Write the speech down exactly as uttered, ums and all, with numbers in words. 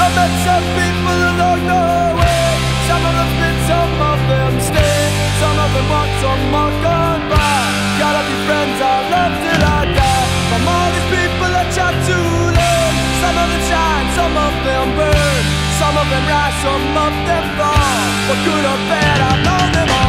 I met some people along the way. Some of them spit, some of them stay. Some of them want some more gone by. Gotta be friends, I love till I die. From all these people I try to learn. Some of them shine, some of them burn. Some of them rise, some of them fall. For good or bad, I've known them all.